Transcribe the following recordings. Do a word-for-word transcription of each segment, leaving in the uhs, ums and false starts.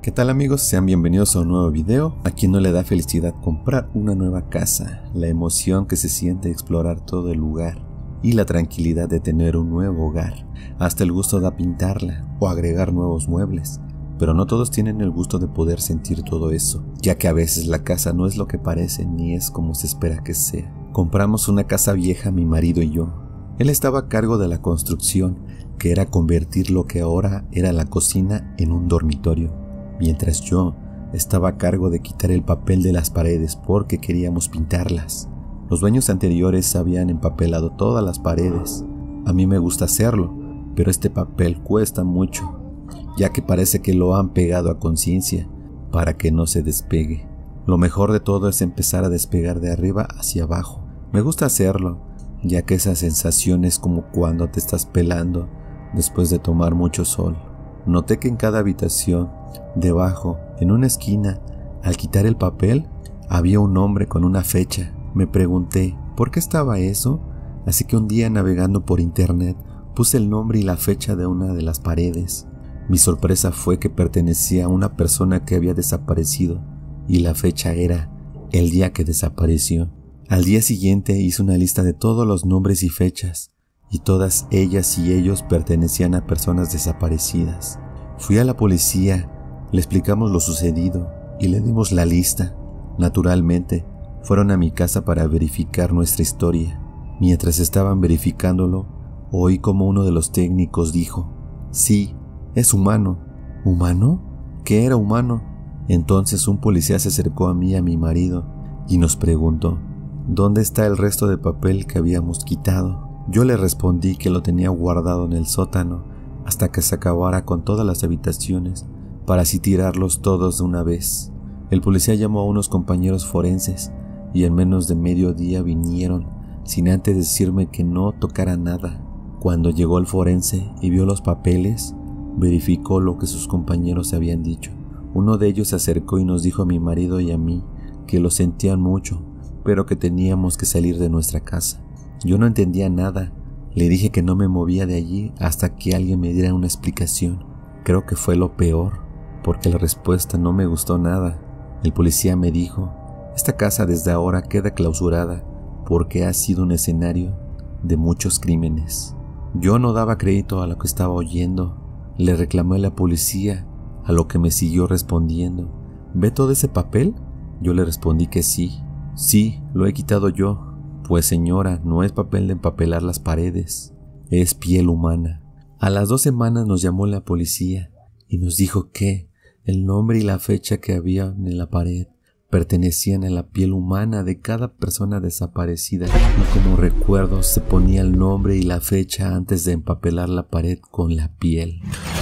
¿Qué tal amigos? Sean bienvenidos a un nuevo video. ¿A quien no le da felicidad comprar una nueva casa? La emoción que se siente explorar todo el lugar y la tranquilidad de tener un nuevo hogar. Hasta el gusto da pintarla o agregar nuevos muebles. Pero no todos tienen el gusto de poder sentir todo eso, ya que a veces la casa no es lo que parece ni es como se espera que sea. Compramos una casa vieja mi marido y yo. Él estaba a cargo de la construcción, que era convertir lo que ahora era la cocina en un dormitorio. Mientras yo estaba a cargo de quitar el papel de las paredes porque queríamos pintarlas. Los dueños anteriores habían empapelado todas las paredes. A mí me gusta hacerlo, pero este papel cuesta mucho, ya que parece que lo han pegado a conciencia para que no se despegue. Lo mejor de todo es empezar a despegar de arriba hacia abajo. Me gusta hacerlo, ya que esa sensación es como cuando te estás pelando después de tomar mucho sol. Noté que en cada habitación, debajo, en una esquina, al quitar el papel, había un nombre con una fecha. Me pregunté, ¿por qué estaba eso? Así que un día navegando por internet, puse el nombre y la fecha de una de las paredes. Mi sorpresa fue que pertenecía a una persona que había desaparecido, y la fecha era el día que desapareció. Al día siguiente hice una lista de todos los nombres y fechas, y todas ellas y ellos pertenecían a personas desaparecidas. Fui a la policía, le explicamos lo sucedido y le dimos la lista. Naturalmente, fueron a mi casa para verificar nuestra historia. Mientras estaban verificándolo, oí como uno de los técnicos dijo: «Sí, es humano». ¿Humano? ¿Qué era humano? Entonces un policía se acercó a mí y a mi marido y nos preguntó: ¿dónde está el resto de papel que habíamos quitado? Yo le respondí que lo tenía guardado en el sótano hasta que se acabara con todas las habitaciones para así tirarlos todos de una vez. El policía llamó a unos compañeros forenses y en menos de medio día vinieron sin antes decirme que no tocara nada. Cuando llegó el forense y vio los papeles, verificó lo que sus compañeros habían dicho. Uno de ellos se acercó y nos dijo a mi marido y a mí que lo sentían mucho, pero que teníamos que salir de nuestra casa. Yo no entendía nada. Le dije que no me movía de allí hasta que alguien me diera una explicación. Creo que fue lo peor, porque la respuesta no me gustó nada. El policía me dijo: «Esta casa desde ahora queda clausurada porque ha sido un escenario de muchos crímenes». Yo no daba crédito a lo que estaba oyendo. Le reclamé a la policía, a lo que me siguió respondiendo: «¿Ve todo ese papel?». Yo le respondí que sí. «Sí, lo he quitado yo». «Pues señora, no es papel de empapelar las paredes, es piel humana». A las dos semanas nos llamó la policía y nos dijo que el nombre y la fecha que había en la pared pertenecían a la piel humana de cada persona desaparecida, y como recuerdo se ponía el nombre y la fecha antes de empapelar la pared con la piel.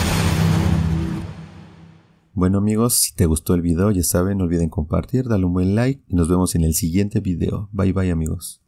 Bueno amigos, si te gustó el video ya saben, no olviden compartir, darle un buen like y nos vemos en el siguiente video. Bye bye amigos.